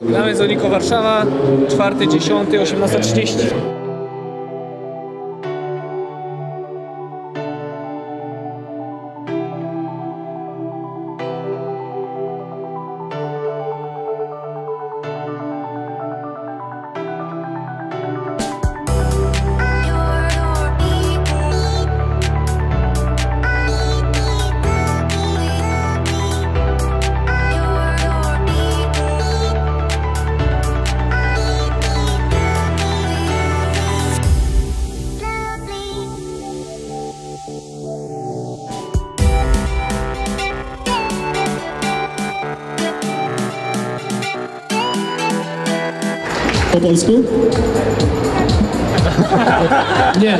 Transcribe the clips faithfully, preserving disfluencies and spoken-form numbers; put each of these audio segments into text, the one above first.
Gramy z Oliko Warszawa, czwarty, dziesiąty, osiemnasta trzydzieści. Po polsku? Nie.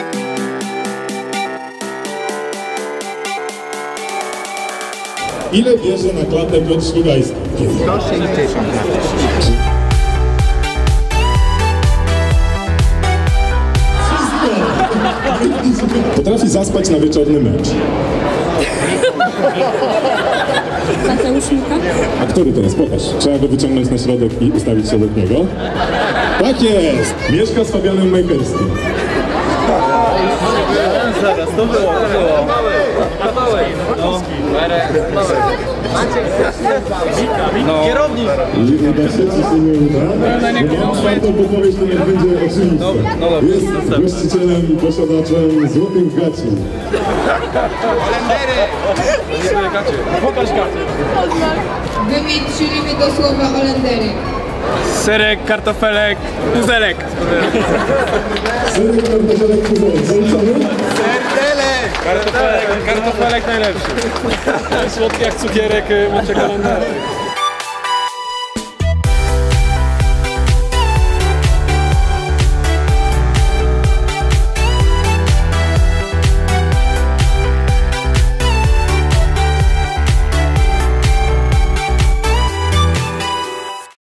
Ile bierze na klatę Piotr Ślugajski? sto sześćdziesiąt. Potrafi zaspać na wieczorny mecz. Mateusz Mika? A który to jest? Pokaż. Trzeba go wyciągnąć na środek i ustawić się obok niego. Tak jest! Mieszka z Fabianem Majkerskim. Zaraz, to było, to było. No. Kierownik! I uda się, czy się nie uda? Bo mam czwartą podpowiedź, to niech będzie oczywiste. Jest właścicielem i posiadaczem złotych gaci. Pokaż gacie. Wymień trzy rymy do słowa Olendery. Serek, kartofelek, puzelek. Serek, kartofelek, puzelek. Zaliczamy? Kartofelek, kartofelek najlepszy. Słodki jak cukierek, macie kalendarz.